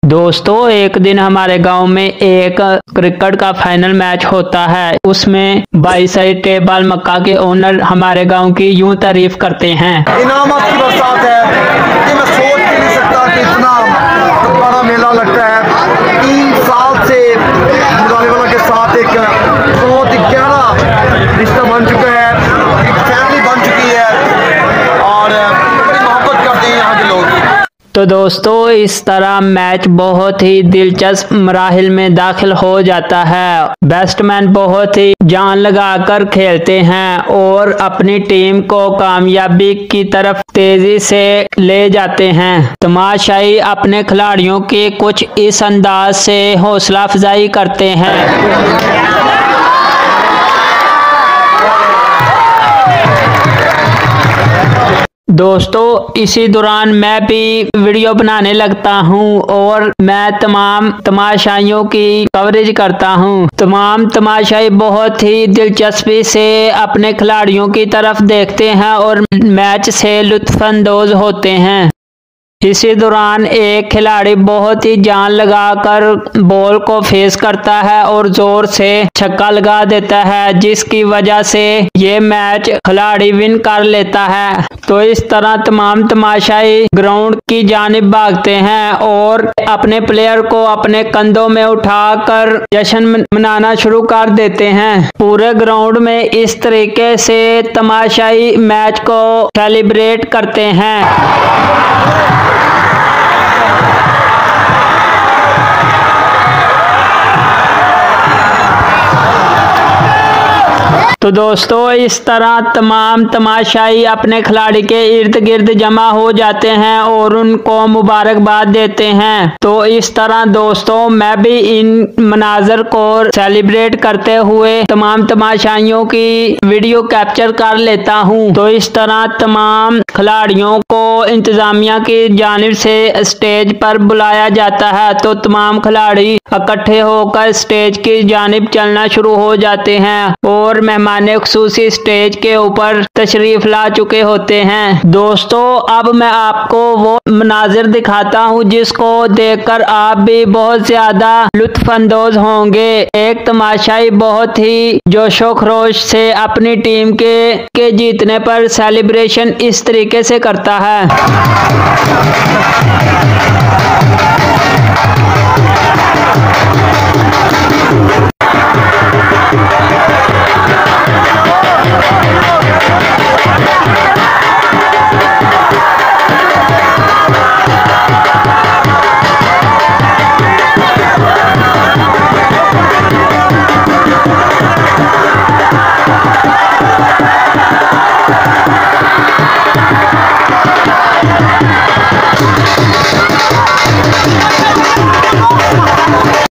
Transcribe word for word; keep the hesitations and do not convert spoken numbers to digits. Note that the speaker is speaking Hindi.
दोस्तों, एक दिन हमारे गांव में एक क्रिकेट का फाइनल मैच होता है। उसमें बाईसाई टेबल मक्का के ओनर हमारे गांव की यूं तारीफ करते हैं। इनामात की बरसात है कि मैं सोच भी नहीं सकता कि इतना बड़ा मेला लगता है। तीन साल से मुराले वाला के साथ एक बहुत ही गहरा रिश्ता बन चुका है, एक फैमिली बन चुकी है और बड़ी मोहब्बत करते हैं यहाँ के लोग। तो दोस्तों, इस तरह मैच बहुत ही दिलचस्प मराहिल में दाखिल हो जाता है। बैट्समैन बहुत ही जान लगाकर खेलते हैं और अपनी टीम को कामयाबी की तरफ तेजी से ले जाते हैं। तमाशाई अपने खिलाड़ियों की कुछ इस अंदाज से हौसला अफजाई करते हैं। दोस्तों, इसी दौरान मैं भी वीडियो बनाने लगता हूं और मैं तमाम तमाशाइयों की कवरेज करता हूं। तमाम तमाशाई बहुत ही दिलचस्पी से अपने खिलाड़ियों की तरफ देखते हैं और मैच से लुत्फानंदोज होते हैं। इसी दौरान एक खिलाड़ी बहुत ही जान लगाकर बॉल को फेस करता है और जोर से छक्का लगा देता है, जिसकी वजह से ये मैच खिलाड़ी विन कर लेता है। तो इस तरह तमाम तमाशाई ग्राउंड की जानिब भागते हैं और अपने प्लेयर को अपने कंधों में उठाकर जश्न मनाना शुरू कर देते हैं। पूरे ग्राउंड में इस तरीके से तमाशाई मैच को सेलिब्रेट करते हैं। तो दोस्तों, इस तरह तमाम तमाशाई अपने खिलाड़ी के इर्द गिर्द जमा हो जाते हैं और उनको मुबारकबाद देते हैं। तो इस तरह दोस्तों, मैं भी इन मनाजर को सेलिब्रेट करते हुए तमाम तमाशाइयों की वीडियो कैप्चर कर लेता हूं। तो इस तरह तमाम खिलाड़ियों को इंतजामिया की जानिब से स्टेज पर बुलाया जाता है। तो तमाम खिलाड़ी इकट्ठे होकर स्टेज की जानिब चलना शुरू हो जाते हैं और मेहमान खुसूसी स्टेज के ऊपर तशरीफ ला चुके होते हैं। दोस्तों, अब मैं आपको वो मनाजिर दिखाता हूँ जिसको देखकर आप भी बहुत ज्यादा लुत्फानंदोज होंगे। एक तमाशाई बहुत ही जोशो खरोश से अपनी टीम के, के जीतने पर सेलिब्रेशन इस तरीके से करता है।